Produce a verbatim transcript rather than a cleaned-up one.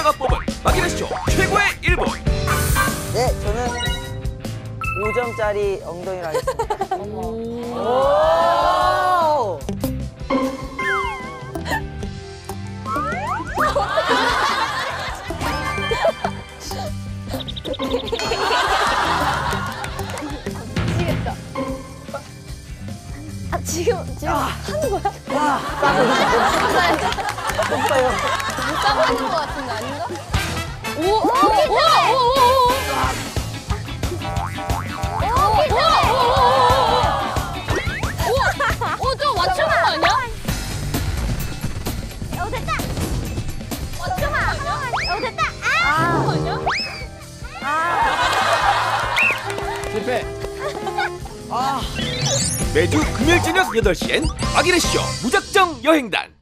시청자가 뽑은 막이네쇼 최고의 일 분. 네, 저는 오 점짜리 엉덩이로 하겠습니다. 오! 미치겠다. 아, 지금, 지금 하는 거야? 없어요. 못 하는 거 같은데, 아닌가? 오! 오! 오! 오! 오! 오, 좀 맞추는 거 아니야? 어, 됐다. 맞추면 어, 됐다. 아, 그거 아니야? 실패. 매주 금요일 저녁 여덟 시엔 막이네쇼 무작정 여행단.